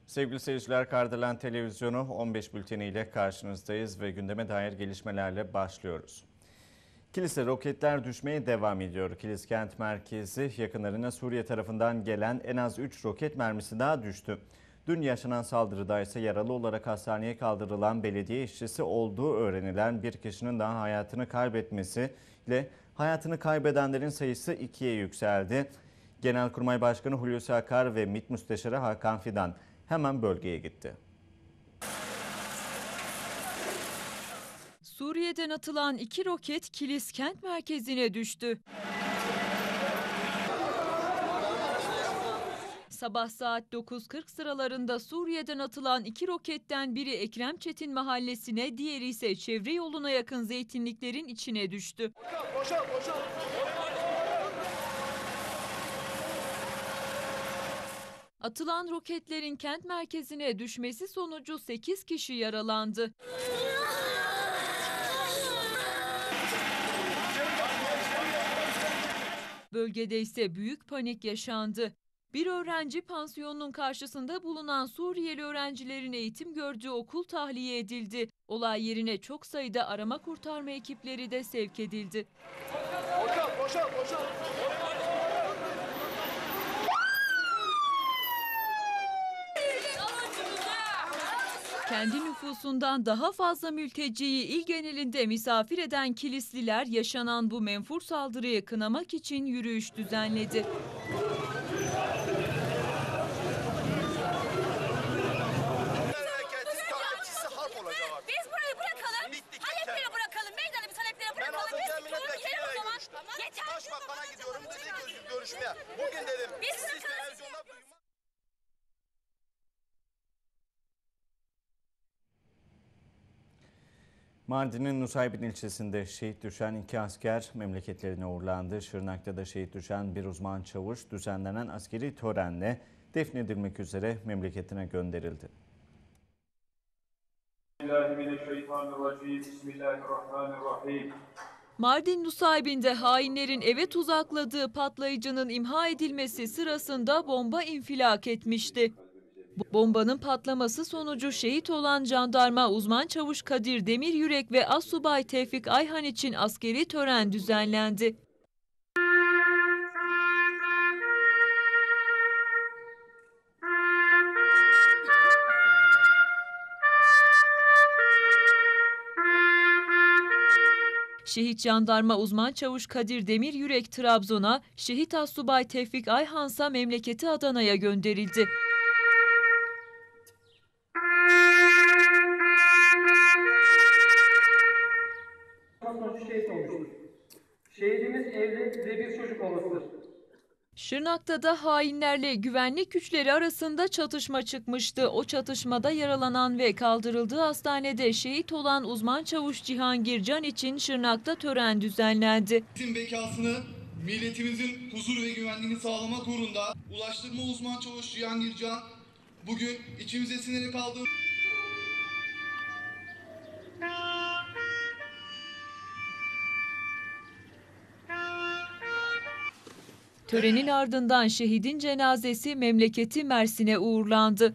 Sevgili seyirciler, Kardelen Televizyonu 15 bülteniyle karşınızdayız ve gündeme dair gelişmelerle başlıyoruz. Kilis'e roketler düşmeye devam ediyor. Kilis kent merkezi yakınlarına Suriye tarafından gelen en az 3 roket mermisi daha düştü. Dün yaşanan saldırıda ise yaralı olarak hastaneye kaldırılan belediye işçisi olduğu öğrenilen bir kişinin daha hayatını kaybetmesiyle hayatını kaybedenlerin sayısı 2'ye yükseldi. Genelkurmay Başkanı Hulusi Akar ve MİT Müsteşarı Hakan Fidan hemen bölgeye gitti. Suriye'den atılan 2 roket Kilis kent merkezine düştü. Sabah saat 9:40 sıralarında Suriye'den atılan 2 roketten biri Ekrem Çetin mahallesine, diğeri ise çevre yoluna yakın zeytinliklerin içine düştü. Atılan roketlerin kent merkezine düşmesi sonucu 8 kişi yaralandı. Bölgede ise büyük panik yaşandı. Bir öğrenci pansiyonunun karşısında bulunan Suriyeli öğrencilerin eğitim gördüğü okul tahliye edildi. Olay yerine çok sayıda arama kurtarma ekipleri de sevk edildi. Kendi nüfusundan daha fazla mülteciyi il genelinde misafir eden Kilisliler yaşanan bu menfur saldırıyı kınamak için yürüyüş düzenledi. Biz burayı bırakalım, talepleri bırakalım, meydanı bir talepleri bırakalım. Biz Türkiye'ye o zaman. Yeter. Başbakan'a gidiyorum dedi görüşmeye. Bugün dedim siz televizyonda... Mardin'in Nusaybin ilçesinde şehit düşen 2 asker memleketlerine uğurlandı. Şırnak'ta da şehit düşen bir uzman çavuş düzenlenen askeri törenle defnedilmek üzere memleketine gönderildi. Bismillahirrahmanirrahim. Mardin Nusaybin'de hainlerin eve tuzakladığı patlayıcının imha edilmesi sırasında bomba infilak etmişti. Bombanın patlaması sonucu şehit olan jandarma uzman çavuş Kadir Demiryürek ve Assubay Tevfik Ayhan için askeri tören düzenlendi. Şehit jandarma uzman çavuş Kadir Demiryürek Trabzon'a, şehit Assubay Tevfik Ayhansa memleketi Adana'ya gönderildi. Şehidimiz evli ve bir çocuk babasıdır. Şırnak'ta da hainlerle güvenlik güçleri arasında çatışma çıkmıştı. O çatışmada yaralanan ve kaldırıldığı hastanede şehit olan uzman çavuş Cihangir Can için Şırnak'ta tören düzenlendi. Bizim bekasını, milletimizin huzur ve güvenliğini sağlamak uğrunda Ulaştırma Uzman Çavuş Cihangir Can bugün içimize sinirli kaldığı... Törenin ardından şehidin cenazesi memleketi Mersin'e uğurlandı.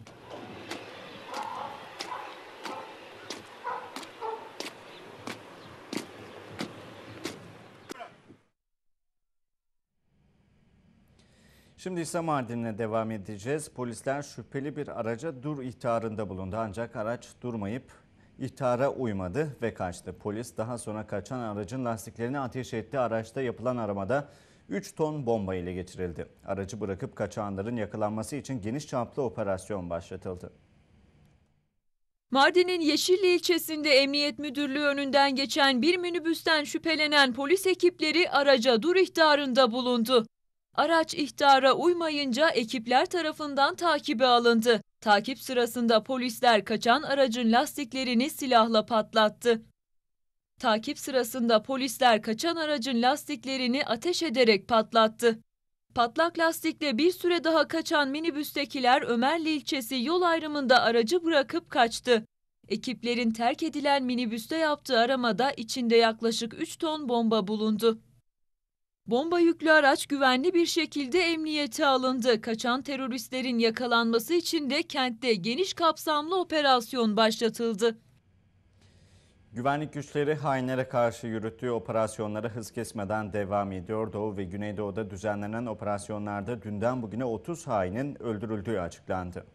Şimdi ise Mardin'e devam edeceğiz. Polisler şüpheli bir araca dur ihtarında bulundu ancak araç durmayıp ihtara uymadı ve kaçtı. Polis daha sonra kaçan aracın lastiklerini ateş etti. Araçta yapılan aramada 3 ton bomba ile geçirildi. Aracı bırakıp kaçanların yakalanması için geniş çaplı operasyon başlatıldı. Mardin'in Yeşilli ilçesinde Emniyet Müdürlüğü önünden geçen bir minibüsten şüphelenen polis ekipleri araca dur ihtarında bulundu. Araç ihtara uymayınca ekipler tarafından takibe alındı. Takip sırasında polisler kaçan aracın lastiklerini silahla patlattı. Takip sırasında polisler kaçan aracın lastiklerini ateş ederek patlattı. Patlak lastikle bir süre daha kaçan minibüstekiler Ömerli ilçesi yol ayrımında aracı bırakıp kaçtı. Ekiplerin terk edilen minibüste yaptığı aramada içinde yaklaşık 3 ton bomba bulundu. Bomba yüklü araç güvenli bir şekilde emniyete alındı. Kaçan teröristlerin yakalanması için de kentte geniş kapsamlı operasyon başlatıldı. Güvenlik güçleri hainlere karşı yürüttüğü operasyonlara hız kesmeden devam ediyor. Doğu ve Güneydoğu'da düzenlenen operasyonlarda dünden bugüne 30 hainin öldürüldüğü açıklandı.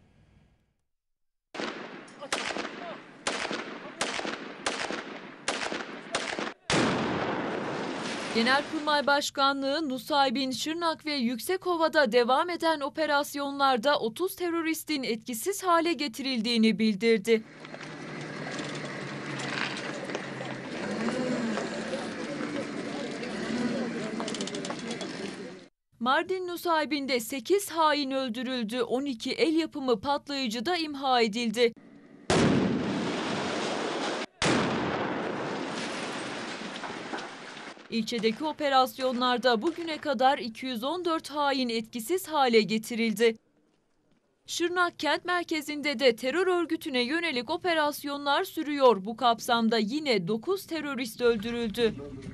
Genelkurmay Başkanlığı Nusaybin, Şırnak ve Yüksekova'da devam eden operasyonlarda 30 teröristin etkisiz hale getirildiğini bildirdi. Mardin Nusaybin'de 8 hain öldürüldü, 12 el yapımı patlayıcı da imha edildi. İlçedeki operasyonlarda bugüne kadar 214 hain etkisiz hale getirildi. Şırnak kent merkezinde de terör örgütüne yönelik operasyonlar sürüyor. Bu kapsamda yine 9 terörist öldürüldü.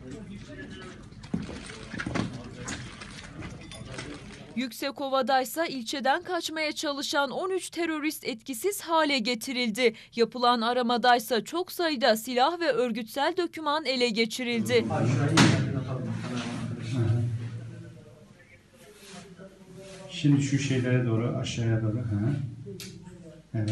Yüksekova'daysa ilçeden kaçmaya çalışan 13 terörist etkisiz hale getirildi. Yapılan aramadaysa çok sayıda silah ve örgütsel doküman ele geçirildi. Şimdi şu şeylere doğru, aşağıya doğru. Evet.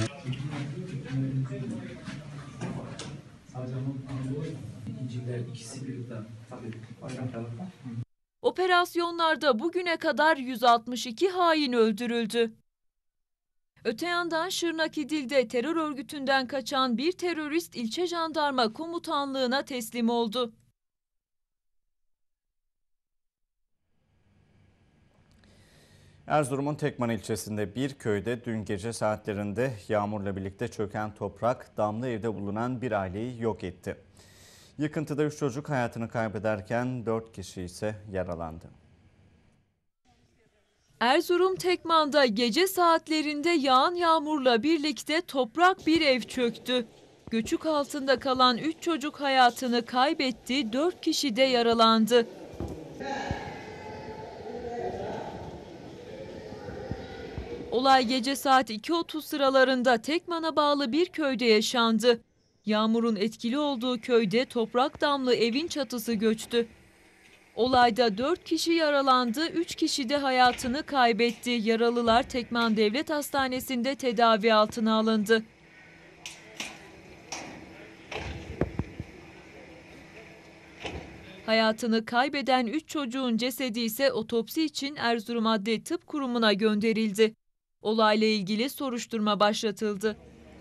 Operasyonlarda bugüne kadar 162 hain öldürüldü. Öte yandan Şırnak İdil'de terör örgütünden kaçan bir terörist ilçe jandarma komutanlığına teslim oldu. Erzurum'un Tekman ilçesinde bir köyde dün gece saatlerinde yağmurla birlikte çöken toprak damlı evde bulunan bir aileyi yok etti. Yıkıntıda 3 çocuk hayatını kaybederken 4 kişi ise yaralandı. Erzurum Tekman'da gece saatlerinde yağan yağmurla birlikte toprak bir ev çöktü. Göçük altında kalan 3 çocuk hayatını kaybetti, 4 kişi de yaralandı. Olay gece saat 2.30 sıralarında Tekman'a bağlı bir köyde yaşandı. Yağmurun etkili olduğu köyde toprak damlı evin çatısı göçtü. Olayda 4 kişi yaralandı, 3 kişi de hayatını kaybetti. Yaralılar Tekman Devlet Hastanesi'nde tedavi altına alındı. Hayatını kaybeden 3 çocuğun cesedi ise otopsi için Erzurum Adli Tıp Kurumu'na gönderildi. Olayla ilgili soruşturma başlatıldı.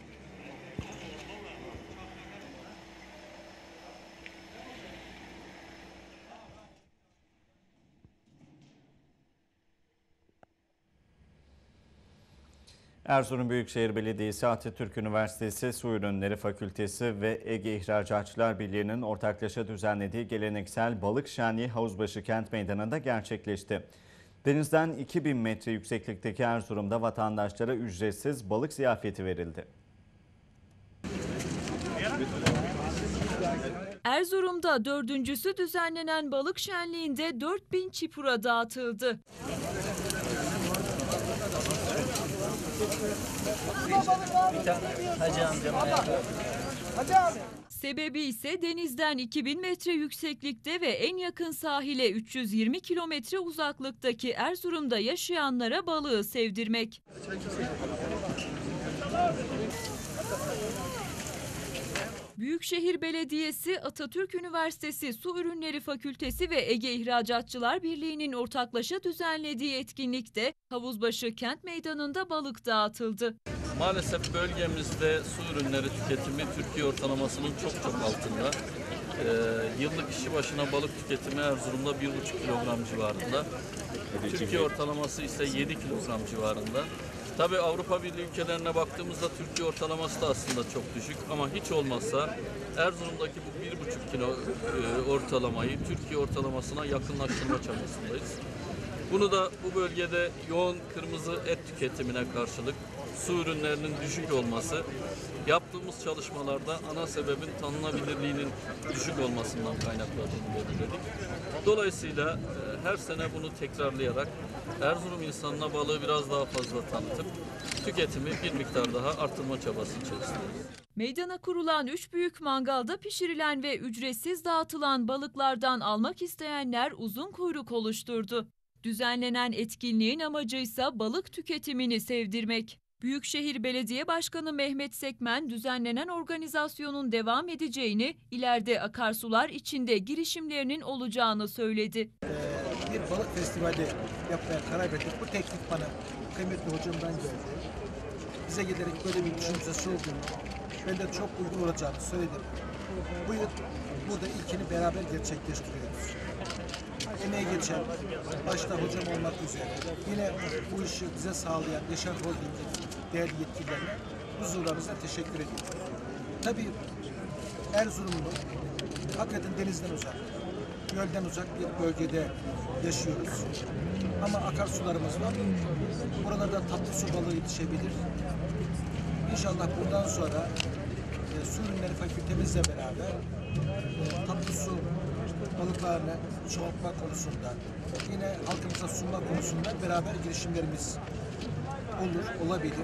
Erzurum Büyükşehir Belediyesi, Atatürk Üniversitesi Su Ürünleri Fakültesi ve Ege İhracatçılar Birliği'nin ortaklaşa düzenlediği geleneksel balık şenliği Havuzbaşı Kent Meydanı'nda gerçekleşti. Denizden 2000 metre yükseklikteki Erzurum'da vatandaşlara ücretsiz balık ziyafeti verildi. Erzurum'da 4.'sü düzenlenen balık şenliğinde 4000 çipura dağıtıldı. Sebebi ise denizden 2000 metre yükseklikte ve en yakın sahile 320 kilometre uzaklıktaki Erzurum'da yaşayanlara balığı sevdirmek. Büyükşehir Belediyesi, Atatürk Üniversitesi Su Ürünleri Fakültesi ve Ege İhracatçılar Birliği'nin ortaklaşa düzenlediği etkinlikte Havuzbaşı Kent Meydanı'nda balık dağıtıldı. Maalesef bölgemizde su ürünleri tüketimi Türkiye ortalamasının çok altında. Yıllık kişi başına balık tüketimi Erzurum'da 1,5 kilogram civarında. Türkiye ortalaması ise 7 kilogram civarında. Tabii Avrupa Birliği ülkelerine baktığımızda Türkiye ortalaması da aslında çok düşük ama hiç olmazsa Erzurum'daki bu 1,5 kilo ortalamayı Türkiye ortalamasına yakınlaştırma çabasındayız. Bunu da bu bölgede yoğun kırmızı et tüketimine karşılık su ürünlerinin düşük olması, yaptığımız çalışmalarda ana sebebin tanınabilirliğinin düşük olmasından kaynaklandığını belirledik. Dolayısıyla her sene bunu tekrarlayarak Erzurum insanına balığı biraz daha fazla tanıtıp tüketimi bir miktar daha artırma çabası içerisindeyiz. Meydana kurulan 3 büyük mangalda pişirilen ve ücretsiz dağıtılan balıklardan almak isteyenler uzun kuyruk oluşturdu. Düzenlenen etkinliğin amacı ise balık tüketimini sevdirmek. Büyükşehir Belediye Başkanı Mehmet Sekmen düzenlenen organizasyonun devam edeceğini, ileride akarsular içinde girişimlerinin olacağını söyledi. Bir balık festivali yapmaya karar verdik. Bu teklif bana kıymetli hocamdan geldi. Bize gelerek böyle bir düşüncesi olduğunu, ben de çok uygun olacağını söyledim. Bu yıl burada ilkini beraber gerçekleştiriyoruz. Emeği geçen, başta hocam olmak üzere, yine bu işi bize sağlayan Yaşar Holding'in değerli yetkililerine huzurlarınızla teşekkür ediyorum. Tabii Erzurumlu hakikaten denizden uzak, gölden uzak bir bölgede yaşıyoruz. Ama akarsularımız var. Buralarda tatlı su balığı yetişebilir. İnşallah bundan sonra su ürünleri fakültemizle beraber tatlı su balıklarını çoğaltma konusunda, yine halkımıza sunma konusunda beraber girişimlerimiz olabilir.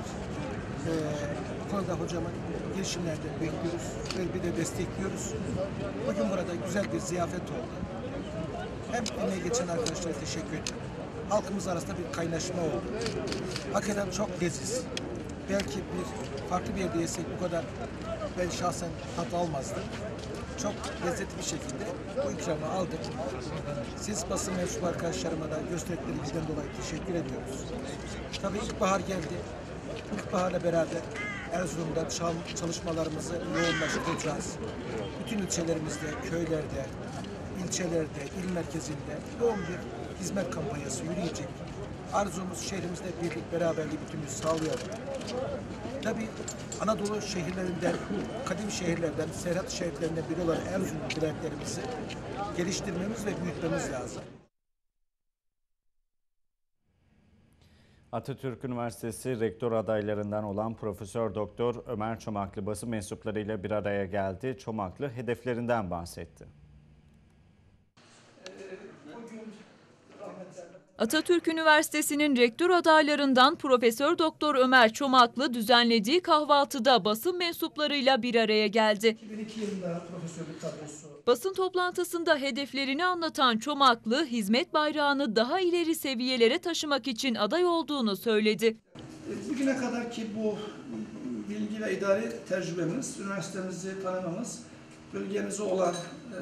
Bu konuda hocamın girişimlerini bekliyoruz ve bir de destekliyoruz. Bugün burada güzel bir ziyafet oldu. Hem emeği geçen arkadaşlara teşekkür ediyorum. Halkımız arasında bir kaynaşma oldu. Hakikaten çok leziz. Belki farklı bir yerde yesek bu kadar ben şahsen tat almazdım. Çok lezzetli bir şekilde bu ikramı aldık. Siz basın mensubu arkadaşlarıma da gösterdikleri ilgiden dolayı teşekkür ediyoruz. Tabii ilkbahar geldi. İlkbaharla beraber Erzurum'da çalışmalarımızı yoğunlaştıracağız. Bütün ilçelerimizde, köylerde, ilçelerde, il merkezinde yoğun bir hizmet kampanyası yürüyecek. Arzumuz şehrimizde birlik, beraberlik, bütünlüğü sağlayalım. Tabii Anadolu şehirlerinden, kadim şehirlerden, Serhat şehirlerinden biri olan Erzurum vilayetlerimizi geliştirmemiz ve büyütmemiz lazım. Atatürk Üniversitesi rektör adaylarından olan Profesör Doktor Ömer Çomaklı basın mensuplarıyla bir araya geldi. Çomaklı hedeflerinden bahsetti. Atatürk Üniversitesi'nin rektör adaylarından Profesör Doktor Ömer Çomaklı düzenlediği kahvaltıda basın mensuplarıyla bir araya geldi. 2002 yılında profesörlük kadrosu. Basın toplantısında hedeflerini anlatan Çomaklı, hizmet bayrağını daha ileri seviyelere taşımak için aday olduğunu söyledi. Bugüne kadar ki bu bilgi ve idari tecrübemiz, üniversitemizi tanımamız, bölgemize olan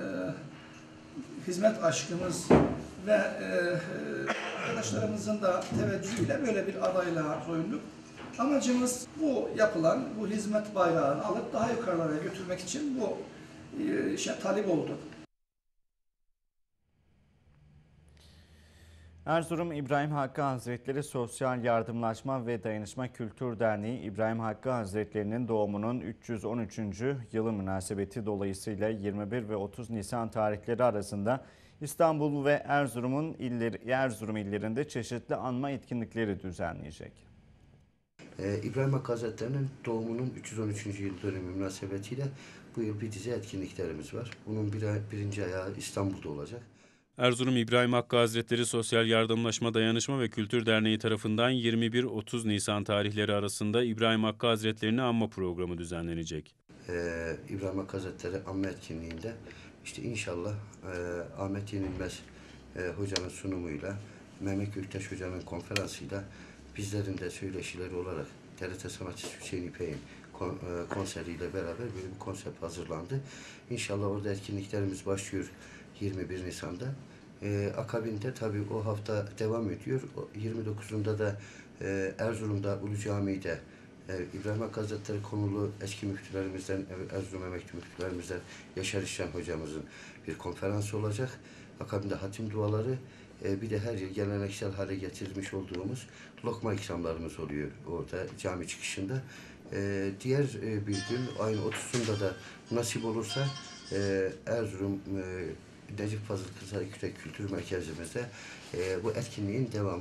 hizmet aşkımız ve arkadaşlarımızın da teveccühüyle böyle bir adaylığa koyulduk. Amacımız bu yapılan, bu hizmet bayrağını alıp daha yukarılara götürmek için bu işe talip olduk. Erzurum İbrahim Hakkı Hazretleri Sosyal Yardımlaşma ve Dayanışma Kültür Derneği İbrahim Hakkı Hazretleri'nin doğumunun 313. yılı münasebeti dolayısıyla 21 ve 30 Nisan tarihleri arasında İstanbul ve Erzurum illerinde çeşitli anma etkinlikleri düzenleyecek. İbrahim Hakkı Hazretleri'nin doğumunun 313. yıl dönümü münasebetiyle bu yıl bir dizi etkinliklerimiz var. Bunun birinci ayağı İstanbul'da olacak. Erzurum İbrahim Hakkı Hazretleri Sosyal Yardımlaşma, Dayanışma ve Kültür Derneği tarafından 21-30 Nisan tarihleri arasında İbrahim Hakkı Hazretleri'ni anma programı düzenlenecek. İbrahim Hakkı Hazretleri anma etkinliğinde işte inşallah Ahmet Yenilmez hocanın sunumuyla, Mehmet Göktaş hocanın konferansıyla bizlerin de söyleşileri olarak TRT sanatçısı Hüseyin İpek'in konseriyle beraber böyle bir konsept hazırlandı. İnşallah orada etkinliklerimiz başlıyor 21 Nisan'da. Akabinde tabii o hafta devam ediyor. 29'unda da Erzurum'da Ulu Cami'de İbrahim Hakkı Hazretleri konulu eski müftülerimizden, Erzurum emekli müftülerimizden Yaşar İşcan hocamızın bir konferansı olacak. Akabinde hatim duaları, bir de her yıl geleneksel hale getirmiş olduğumuz lokma ikramlarımız oluyor orada cami çıkışında. Diğer bir gün ayın 30'unda da nasip olursa Erzurum Necip Fazıl Kızılkürek Kültür Merkezimizde bu etkinliğin devamını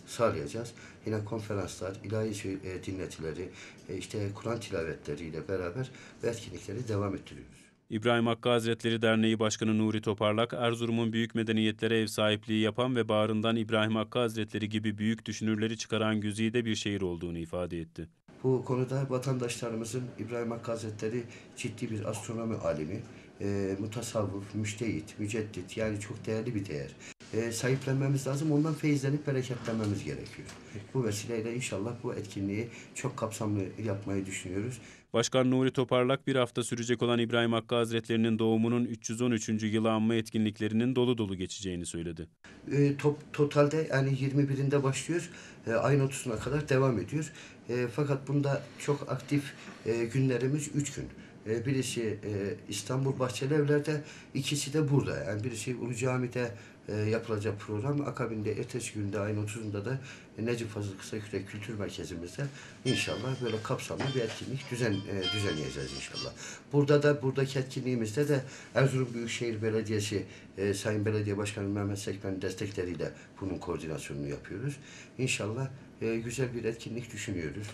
sağlayacağız. Yine konferanslar, ilahi dinletileri, işte Kur'an tilavetleriyle beraber bu etkinlikleri devam ettiriyoruz. İbrahim Hakkı Hazretleri Derneği Başkanı Nuri Toparlak, Erzurum'un büyük medeniyetlere ev sahipliği yapan ve bağrından İbrahim Hakkı Hazretleri gibi büyük düşünürleri çıkaran güzide bir şehir olduğunu ifade etti. Bu konuda vatandaşlarımızın İbrahim Hakkı Hazretleri ciddi bir astronomi alimi, mutasavvıf, müştehit, müceddit, yani çok değerli bir değer. Sahiplenmemiz lazım, ondan feyizlenip bereketlenmemiz gerekiyor. Bu vesileyle inşallah bu etkinliği çok kapsamlı yapmayı düşünüyoruz. Başkan Nuri Toparlak, bir hafta sürecek olan İbrahim Hakkı Hazretleri'nin doğumunun 313. yılı anma etkinliklerinin dolu dolu geçeceğini söyledi. Totalde yani 21'inde başlıyor, ayın 30'una kadar devam ediyor. Fakat bunda çok aktif günlerimiz 3 gün. Birisi İstanbul Bahçelievler'de, ikisi de burada. Yani birisi Ulu Cami'de yapılacak program. Akabinde ertesi günde ayın 30'unda da Necip Fazıl Kısakürek Kültür Merkezimizde inşallah böyle kapsamlı bir etkinlik düzenleyeceğiz inşallah. Buradaki etkinliğimizde de Erzurum Büyükşehir Belediyesi Sayın Belediye Başkanı Mehmet Sekmen'in destekleriyle bunun koordinasyonunu yapıyoruz. İnşallah güzel bir etkinlik düşünüyoruz.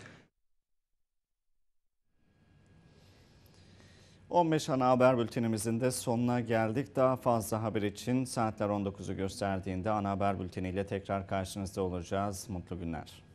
15 ana haber bültenimizin de sonuna geldik. Daha fazla haber için saatler 19'u gösterdiğinde ana haber bülteniyle tekrar karşınızda olacağız. Mutlu günler.